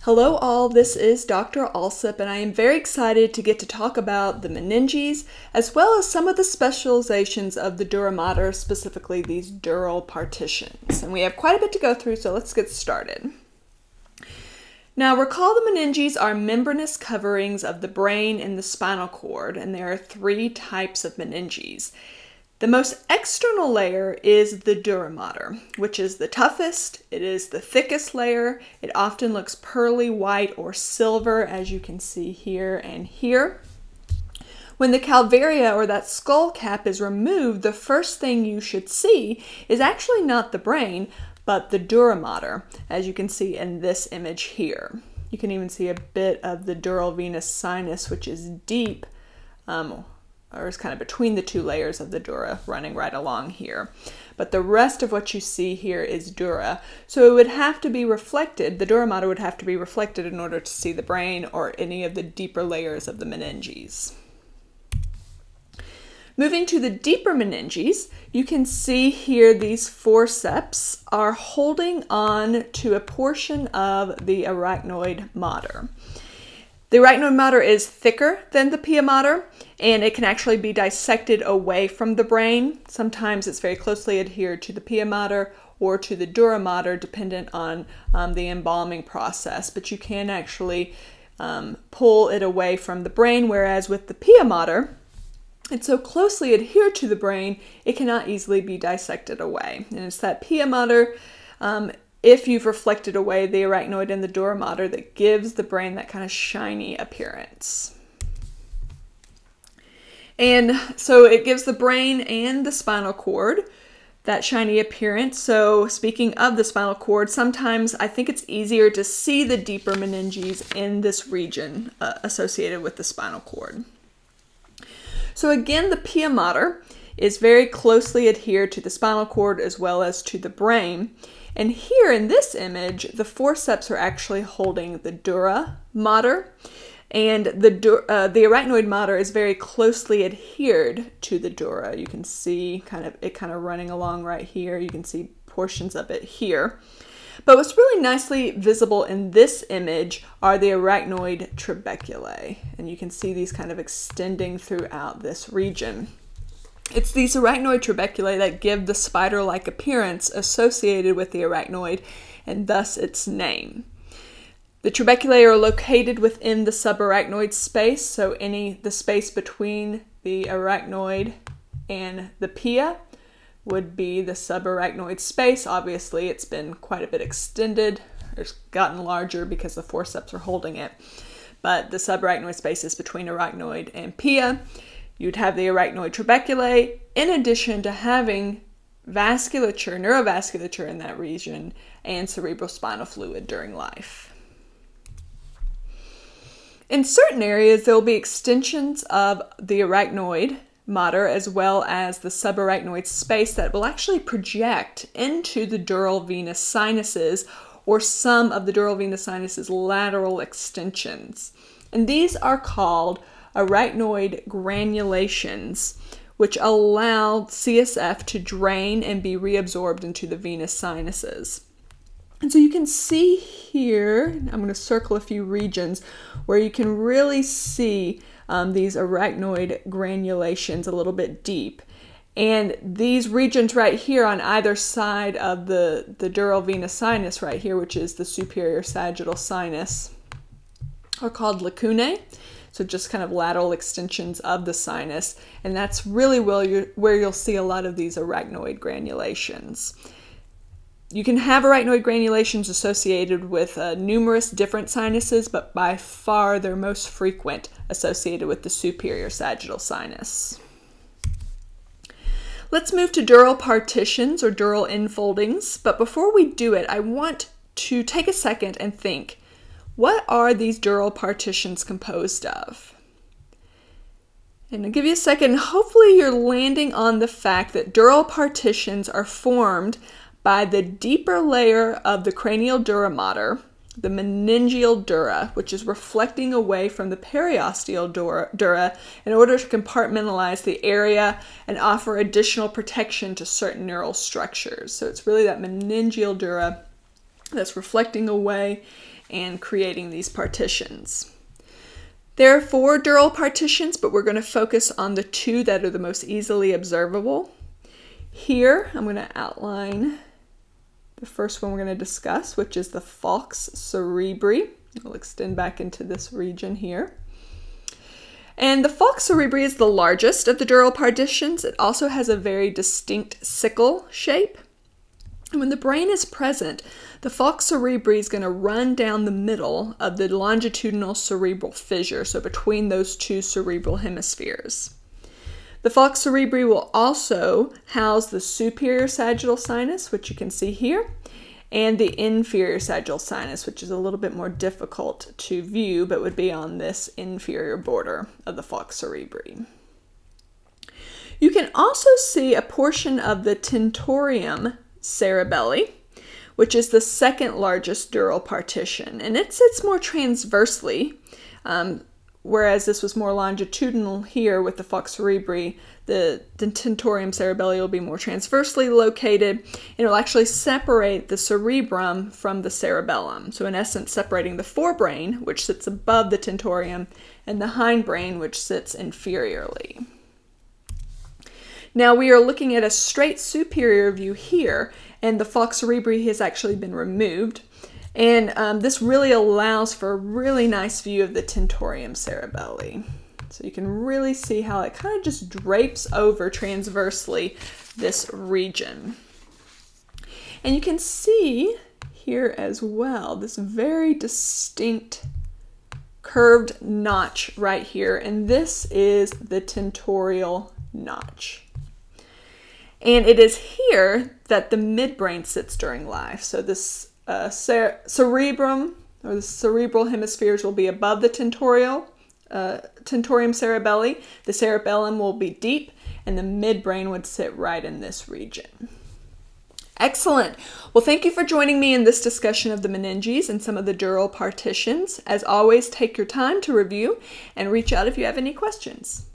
Hello all, this is Dr. Alsup and I am very excited to get to talk about the meninges as well as some of the specializations of the Dura Mater, specifically these dural partitions. And we have quite a bit to go through, so let's get started. Now recall the meninges are membranous coverings of the brain and the spinal cord, and there are three types of meninges. The most external layer is the Dura Mater, which is the toughest. It is the thickest layer. It often looks pearly white or silver, as you can see here and here. When the calvaria, or that skull cap, is removed, the first thing you should see is actually not the brain, but the Dura Mater, as you can see in this image here. You can even see a bit of the dural venous sinus, which is deep, or is kind of between the two layers of the dura running right along here. But the rest of what you see here is dura. So it would have to be reflected, the Dura Mater would have to be reflected in order to see the brain or any of the deeper layers of the meninges. Moving to the deeper meninges, you can see here these forceps are holding on to a portion of the arachnoid mater. The arachnoid mater is thicker than the pia mater, and it can actually be dissected away from the brain. Sometimes it's very closely adhered to the pia mater or to the Dura Mater, dependent on the embalming process, but you can actually pull it away from the brain, whereas with the pia mater, it's so closely adhered to the brain, it cannot easily be dissected away. And it's that pia mater, if you've reflected away the arachnoid and the Dura Mater, that gives the brain that kind of shiny appearance. And so it gives the brain and the spinal cord that shiny appearance. So speaking of the spinal cord, sometimes I think it's easier to see the deeper meninges in this region associated with the spinal cord. So again, the pia mater is very closely adhered to the spinal cord as well as to the brain. And here in this image, the forceps are actually holding the Dura Mater, and the arachnoid mater is very closely adhered to the dura. You can see it kind of running along right here. You can see portions of it here. But what's really nicely visible in this image are the Arachnoid Trabeculae, and you can see these kind of extending throughout this region. It's these Arachnoid Trabeculae that give the spider-like appearance associated with the arachnoid, and thus its name. The trabeculae are located within the subarachnoid space, so the space between the arachnoid and the pia would be the subarachnoid space. Obviously, it's been quite a bit extended. It's gotten larger because the forceps are holding it. But the subarachnoid space is between arachnoid and pia. You'd have the arachnoid trabeculae, in addition to having vasculature, neurovasculature in that region, and cerebrospinal fluid during life. In certain areas, there will be extensions of the arachnoid mater as well as the subarachnoid space that will actually project into the dural venous sinuses or some of the dural venous sinuses' lateral extensions. And these are called arachnoid granulations, which allow CSF to drain and be reabsorbed into the venous sinuses. And so you can see here, I'm going to circle a few regions where you can really see these arachnoid granulations a little bit deep. And these regions right here on either side of the dural venous sinus right here, which is the superior sagittal sinus, are called lacunae. So just kind of lateral extensions of the sinus. And that's really where you'll see a lot of these arachnoid granulations. You can have arachnoid granulations associated with numerous different sinuses, but by far they're most frequent associated with the superior sagittal sinus. Let's move to dural partitions or dural infoldings, but before we do it, I want to take a second and think, what are these dural partitions composed of? And I'll give you a second. Hopefully you're landing on the fact that dural partitions are formed by the deeper layer of the cranial Dura Mater, the meningeal dura, which is reflecting away from the periosteal dura in order to compartmentalize the area and offer additional protection to certain neural structures. So it's really that meningeal dura that's reflecting away and creating these partitions. There are 4 dural partitions, but we're going to focus on the 2 that are the most easily observable. Here, I'm going to outline the first one we're going to discuss, which is the falx cerebri. We'll extend back into this region here. And the falx cerebri is the largest of the dural partitions. It also has a very distinct sickle shape. And when the brain is present, the falx cerebri is going to run down the middle of the longitudinal cerebral fissure, so between those 2 cerebral hemispheres. The falx cerebri will also house the superior sagittal sinus, which you can see here, and the inferior sagittal sinus, which is a little bit more difficult to view, but would be on this inferior border of the falx cerebri. You can also see a portion of the tentorium cerebelli, which is the second largest dural partition, and it sits more transversely, whereas this was more longitudinal here with the falx cerebri. The tentorium cerebelli will be more transversely located, and it will actually separate the cerebrum from the cerebellum. So in essence, separating the forebrain, which sits above the tentorium, and the hindbrain, which sits inferiorly. Now we are looking at a straight superior view here, and the falx cerebri has actually been removed. And this really allows for a really nice view of the tentorium cerebelli. So you can really see how it kind of just drapes over transversely this region. And you can see here as well this very distinct curved notch right here, and this is the tentorial notch. And it is here that the midbrain sits during life. So this cerebrum, or the cerebral hemispheres, will be above the tentorium cerebelli. The cerebellum will be deep, and the midbrain would sit right in this region. Excellent. Well, thank you for joining me in this discussion of the meninges and some of the dural partitions. As always, take your time to review and reach out if you have any questions.